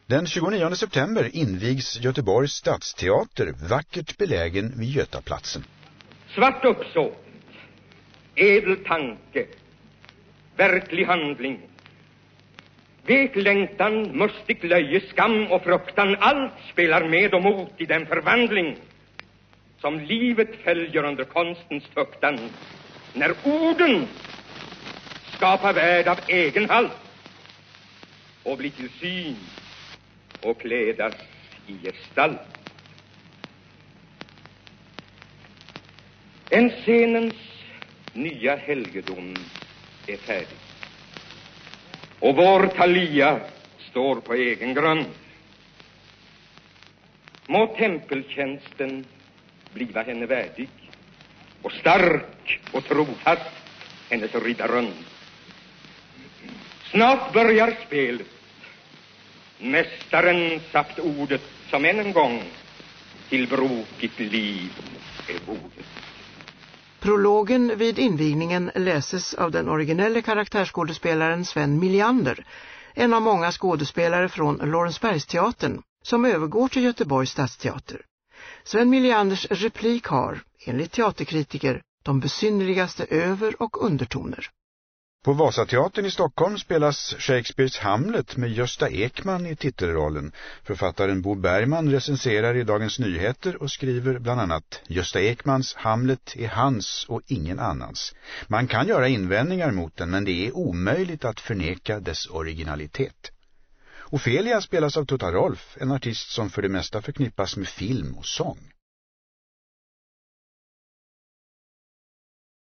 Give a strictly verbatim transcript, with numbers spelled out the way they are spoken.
Den tjugonionde september invigs Göteborgs stadsteater, vackert belägen vid Götaplatsen. Svart uppsåt, edel tanke, verklig handling, vek längtan, mustigt löje, skam och fruktan, allt spelar med och mot i den förvandling som livet följer under konstens tuktan, när orden skapar värld av egen halt och blir till syn och klädas i gestalt. En scenens nya helgedom är färdig, och vår Thalia står på egen grund. Må tempeltjänsten bliva henne värdig, och stark och trofast hennes riddarrund. Snart börjar spelet. Mästaren sagt ordet som än en gång till brokigt liv är bordet. Prologen vid invigningen läses av den originella karaktärsskådespelaren Sven Milliander, en av många skådespelare från Lorensbergsteatern som övergår till Göteborgs stadsteater. Sven Millianders replik har, enligt teaterkritiker, de besynnerligaste över- och undertoner. På Vasateatern i Stockholm spelas Shakespeares Hamlet med Gösta Ekman i titelrollen. Författaren Bo Bergman recenserar i Dagens Nyheter och skriver bland annat: Gösta Ekmans Hamlet är hans och ingen annans. Man kan göra invändningar mot den, men det är omöjligt att förneka dess originalitet. Ofelia spelas av Tutta Rolf, en artist som för det mesta förknippas med film och sång.